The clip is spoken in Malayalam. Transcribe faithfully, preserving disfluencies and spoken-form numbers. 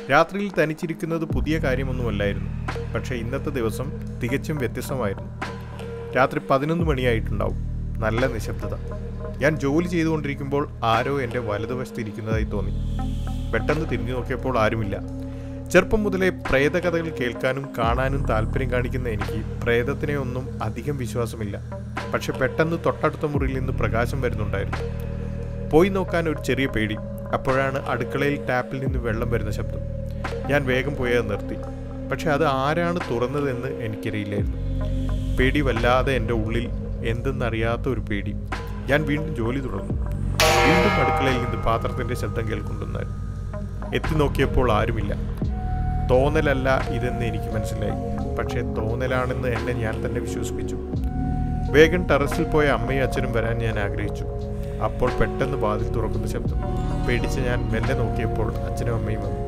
രാത്രിയിൽ തനിച്ചിരിക്കുന്നത് പുതിയ കാര്യമൊന്നുമല്ലായിരുന്നു. പക്ഷേ ഇന്നത്തെ ദിവസം തികച്ചും വ്യത്യസ്തമായിരുന്നു. രാത്രി പതിനൊന്ന് മണിയായിട്ടുണ്ടാവും. നല്ല നിശബ്ദത. ഞാൻ ജോലി ചെയ്തുകൊണ്ടിരിക്കുമ്പോൾ ആരോ എൻ്റെ വലതുവശത്ത് ഇരിക്കുന്നതായി തോന്നി. പെട്ടെന്ന് തിരിഞ്ഞു നോക്കിയപ്പോൾ ആരുമില്ല. ചെറുപ്പം മുതലേ പ്രേതകഥകൾ കേൾക്കാനും കാണാനും താല്പര്യം കാണിക്കുന്ന എനിക്ക് പ്രേതത്തിനെ ഒന്നും അധികം വിശ്വാസമില്ല. പക്ഷെ പെട്ടെന്ന് തൊട്ടടുത്ത മുറിയിൽ നിന്ന് പ്രകാശം വരുന്നുണ്ടായിരുന്നു. പോയി നോക്കാൻ ഒരു ചെറിയ പേടി. അപ്പോഴാണ് അടുക്കളയിൽ ടാപ്പിൽ നിന്ന് വെള്ളം വരുന്ന ശബ്ദം. ഞാൻ വേഗം പോയി അത് നിർത്തി. പക്ഷെ അത് ആരാണ് തുറന്നതെന്ന് എനിക്കറിയില്ലായിരുന്നു. പേടി വല്ലാതെ എൻ്റെ ഉള്ളിൽ എന്തെന്നറിയാത്ത ഒരു പേടി. ഞാൻ വീണ്ടും ജോലി തുടർന്നു. വീണ്ടും അടുക്കളയിൽ നിന്ന് പാത്രത്തിൻ്റെ ശബ്ദം കേൾക്കുന്നുണ്ടായിരുന്നു. എത്തി നോക്കിയപ്പോൾ ആരുമില്ല. തോന്നലല്ല ഇതെന്ന് എനിക്ക് മനസ്സിലായി. പക്ഷേ തോന്നലാണെന്ന് എന്നെ ഞാൻ തന്നെ വിശ്വസിപ്പിച്ചു. വേഗം ടെറസിൽ പോയ അമ്മയും അച്ഛനും വരാൻ ഞാൻ ആഗ്രഹിച്ചു. അപ്പോൾ പെട്ടെന്ന് വാതിൽ തുറക്കുന്ന ശബ്ദം. പേടിച്ച് ഞാൻ മെല്ലെ നോക്കിയപ്പോൾ അച്ഛനും അമ്മയും വന്നു.